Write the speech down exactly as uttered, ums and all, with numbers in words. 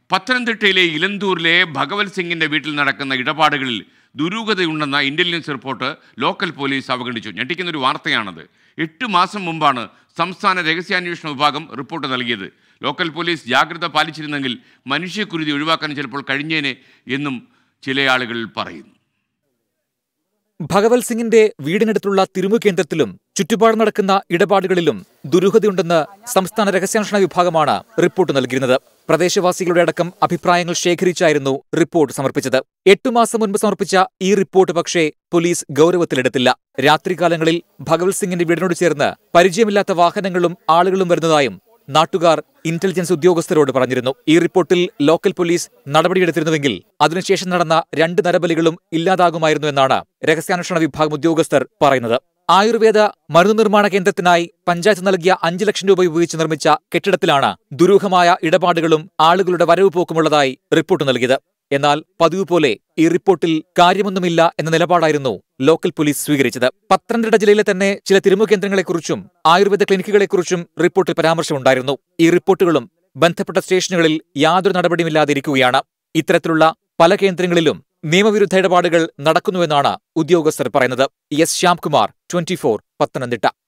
പത്തനംതിട്ടയിലെ ഇലന്തൂരിലെ ഭഗവത് സിംഗിന്റെ വീട്ടിൽ നടക്കുന്ന ഇടപാടുകളിൽ ദുരൂഹതയുണ്ടെന്ന ഇന്റലിജൻസ് റിപ്പോർട്ട് ലോക്കൽ പോലീസ് അവഗണിച്ചു. ഞെട്ടിക്കുന്നൊരു വാർത്തയാണത്. എട്ട് മാസം മുമ്പാണ് സംസ്ഥാന രഹസ്യാന്വേഷണ വിഭാഗം റിപ്പോർട്ട് നൽകിയത്. ലോക്കൽ പോലീസ് ജാഗ്രത പാലിച്ചിരുന്നെങ്കിൽ മനുഷ്യക്കുരുതി ഒഴിവാക്കാൻ ചിലപ്പോൾ കഴിഞ്ഞേനെ എന്നും ചില ആളുകൾ പറയുന്നു. ഭഗവത് സിംഗിന്റെ വീടിനടുത്തുള്ള തിരുമു കേന്ദ്രത്തിലും ചുറ്റുപാട് നടക്കുന്ന ഇടപാടുകളിലും ദുരൂഹതയുണ്ടെന്ന് സംസ്ഥാന രഹസ്യാന്വേഷണ വിഭാഗമാണ് റിപ്പോർട്ട് നൽകിയിരുന്നത്. പ്രദേശവാസികളുടെ അടക്കം അഭിപ്രായങ്ങൾ ശേഖരിച്ചായിരുന്നു റിപ്പോർട്ട് സമർപ്പിച്ചത്. എട്ടു മാസം മുൻപ് സമർപ്പിച്ച ഈ റിപ്പോർട്ട് പക്ഷേ പോലീസ് ഗൗരവത്തിലെടുത്തില്ല. രാത്രികാലങ്ങളിൽ ഭഗവത് സിംഗിന്റെ വീടിനോട് ചേർന്ന് പരിചയമില്ലാത്ത വാഹനങ്ങളും ആളുകളും വരുന്നതായും നാട്ടുകാർ ഇന്റലിജൻസ് ഉദ്യോഗസ്ഥരോട് പറഞ്ഞിരുന്നു. ഈ റിപ്പോർട്ടിൽ ലോക്കൽ പോലീസ് നടപടിയെടുത്തിരുന്നുവെങ്കിൽ അതിനുശേഷം നടന്ന രണ്ട് നരബലികളും ഇല്ലാതാകുമായിരുന്നു എന്നാണ് രഹസ്യാന്വേഷണ വിഭാഗം ഉദ്യോഗസ്ഥർ പറയുന്നത്. ആയുർവേദ മരുന്ന് നിർമ്മാണ കേന്ദ്രത്തിനായി പഞ്ചായത്ത് നൽകിയ അഞ്ചു ലക്ഷം രൂപ ഉപയോഗിച്ച് നിർമ്മിച്ച കെട്ടിടത്തിലാണ് ദുരൂഹമായ ഇടപാടുകളും ആളുകളുടെ വരവ് പോക്കുമുള്ളതായി റിപ്പോർട്ട് നൽകിയത്. എന്നാൽ പതിവ് പോലെ ഈ റിപ്പോർട്ടിൽ കാര്യമൊന്നുമില്ല എന്ന നിലപാടായിരുന്നു ലോക്കൽ പോലീസ് സ്വീകരിച്ചത്. പത്തനംതിട്ട ജില്ലയിലെ തന്നെ ചില തിരുമു കേന്ദ്രങ്ങളെക്കുറിച്ചും ആയുർവേദ ക്ലിനിക്കുകളെക്കുറിച്ചും റിപ്പോർട്ടിൽ പരാമർശമുണ്ടായിരുന്നു. ഈ റിപ്പോർട്ടുകളും ബന്ധപ്പെട്ട സ്റ്റേഷനുകളിൽ യാതൊരു നടപടിയുമില്ലാതിരിക്കുകയാണ്. ഇത്തരത്തിലുള്ള പല കേന്ദ്രങ്ങളിലും നിയമവിരുദ്ധ ഇടപാടുകൾ നടക്കുന്നുവെന്നാണ് ഉദ്യോഗസ്ഥർ പറയുന്നത്. S Shyamkumar, twenty four, Pathanamthitta.